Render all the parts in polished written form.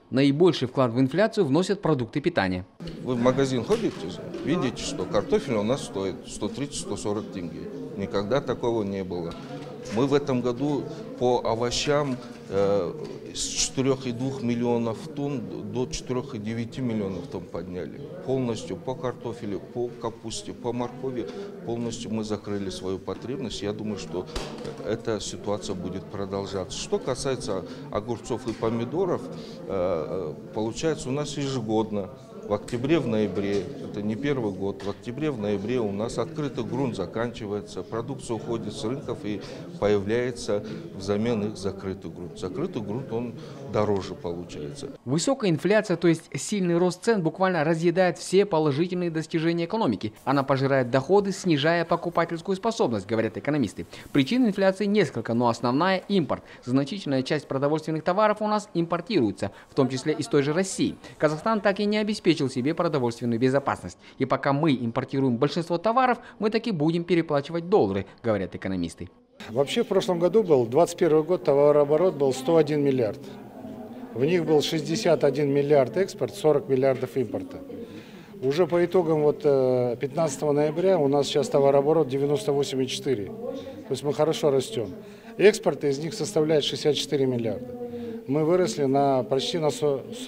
Наибольший вклад в инфляцию вносят продукты питания. Вы в магазин ходите, видите, что картофель у нас стоит 130-140 тенге. Никогда такого не было. Мы в этом году по овощам с 4,2 миллионов тонн до 4,9 миллионов тонн подняли. Полностью по картофелю, по капусте, по моркови полностью мы закрыли свою потребность. Я думаю, что эта ситуация будет продолжаться. Что касается огурцов и помидоров, получается у нас ежегодно. В октябре, в ноябре, это не первый год, в октябре, в ноябре у нас открытый грунт заканчивается, продукция уходит с рынков и появляется взамен их закрытый грунт. Закрытый грунт, он дороже получается. Высокая инфляция, то есть сильный рост цен, буквально разъедает все положительные достижения экономики. Она пожирает доходы, снижая покупательскую способность, говорят экономисты. Причин инфляции несколько, но основная – импорт. Значительная часть продовольственных товаров у нас импортируется, в том числе из той же России. Казахстан так и не обеспечил себе продовольственную безопасность. И пока мы импортируем большинство товаров, мы таки будем переплачивать доллары, говорят экономисты. Вообще в прошлом году был, 2021 год, товарооборот был 101 миллиард. В них был 61 миллиард экспорт, 40 миллиардов импорта. Уже по итогам 15 ноября у нас сейчас товарооборот 98,4. То есть мы хорошо растем. Экспорт из них составляет 64 миллиарда. Мы выросли почти на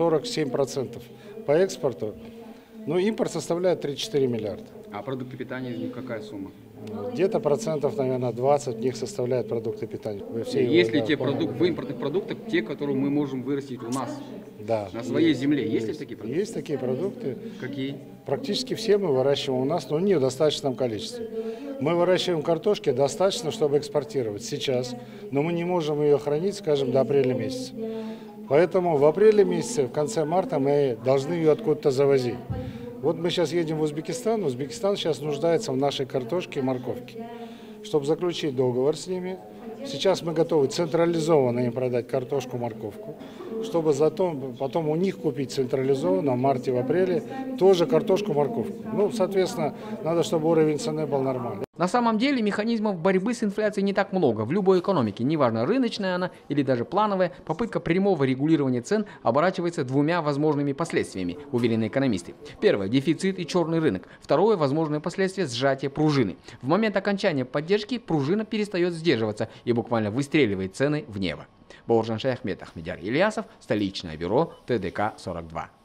47% по экспорту. Но импорт составляет 34 миллиарда. А продукты питания из них какая сумма? Где-то процентов, наверное, 20 в них составляют продукты питания. Есть ли в импортных продуктах те, которые мы можем вырастить у нас? Да. На своей земле? Есть ли такие продукты? Есть такие продукты. Какие? Практически все мы выращиваем у нас, но не в достаточном количестве. Мы выращиваем картошки достаточно, чтобы экспортировать сейчас, но мы не можем ее хранить, скажем, до апреля месяца. Поэтому в апреле месяце, в конце марта мы должны ее откуда-то завозить. Вот мы сейчас едем в Узбекистан. Узбекистан сейчас нуждается в нашей картошке и морковке. Чтобы заключить договор с ними, сейчас мы готовы централизованно им продать картошку, морковку, чтобы потом у них купить централизованно в марте, в апреле тоже картошку, морковку. Ну, соответственно, надо, чтобы уровень цены был нормальный. На самом деле механизмов борьбы с инфляцией не так много. В любой экономике, неважно рыночная она или даже плановая, попытка прямого регулирования цен оборачивается двумя возможными последствиями, уверены экономисты. Первое – дефицит и черный рынок. Второе – возможное последствие – сжатие пружины. В момент окончания поддержки пружина перестает сдерживаться и буквально выстреливает цены в небо. Бауыржан Шаяхметов, Ахмедияр Ильясов, столичное бюро ТДК-42.